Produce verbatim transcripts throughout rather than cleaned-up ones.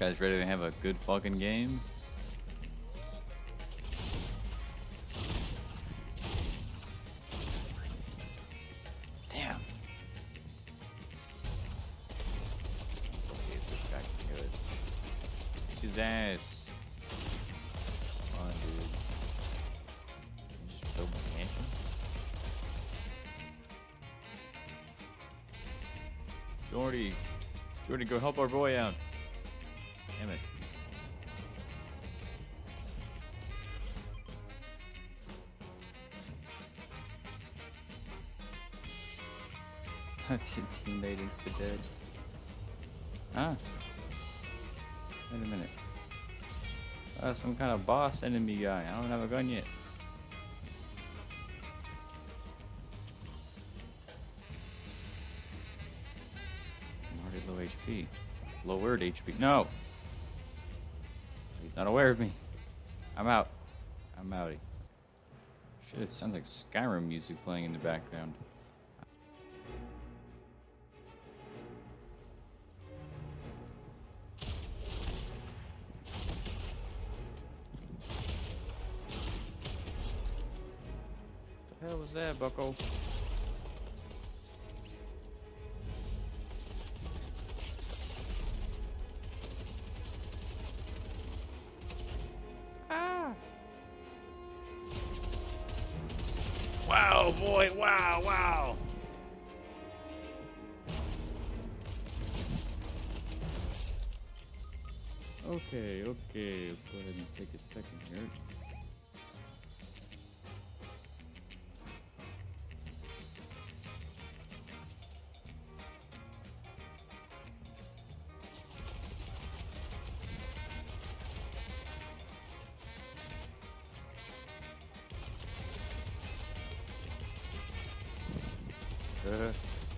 Guys ready to have a good fucking game? Damn. Let's see if this guy can do it. His ass. Come on, dude. You just build my mansion? Jordy. Jordy, go help our boy out. Damn it. That's your teammate insta dead. Ah. Wait a minute. Uh, some kind of boss enemy guy. I don't have a gun yet. I'm already low H P. Lowered H P. No! He's not aware of me. I'm out. I'm outie. Shit, it sounds like Skyrim music playing in the background. What the hell was that, bucko? Wow, boy, wow, wow. Okay, okay, let's go ahead and take a second here. Uh.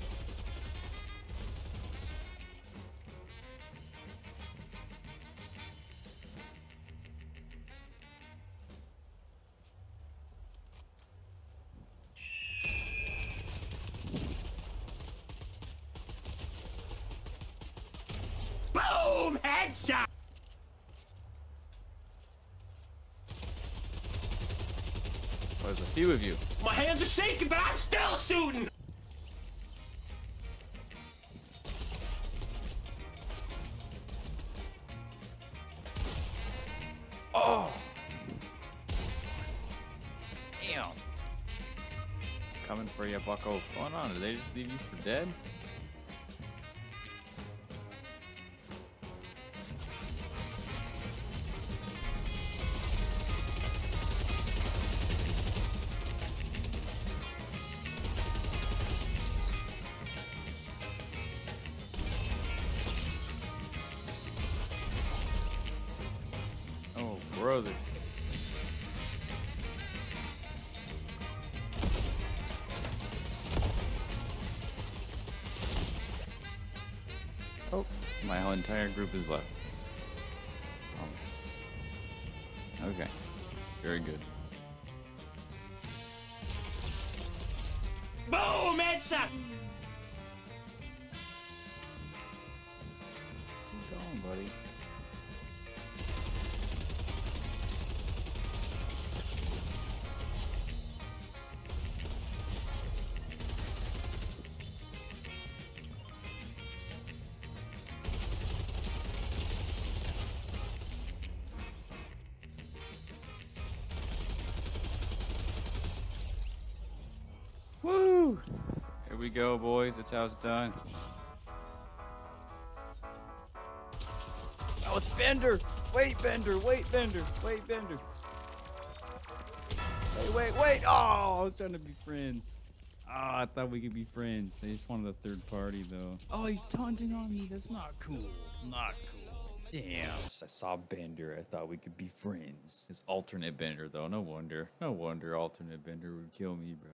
Boom! Headshot! Oh, there's a few of you. My hands are shaking, but I'm still shooting! Oh! Damn. Coming for you, bucko. What's going on? Did they just leave you for dead? Oh, brother. Oh, my whole entire group is left. Oh. Okay, very good. Boom! Headshot! Keep going, buddy. Woo! Here we go, boys. That's how it's done. Oh, it's Bender! Wait, Bender! Wait, Bender! Wait, Bender! Wait, wait, wait! Oh, I was trying to be friends. Oh, I thought we could be friends. They just wanted a third party, though. Oh, he's taunting on me. That's not cool. Not cool. Damn. I saw Bender. I thought we could be friends. It's alternate Bender, though. No wonder. No wonder alternate Bender would kill me, bro.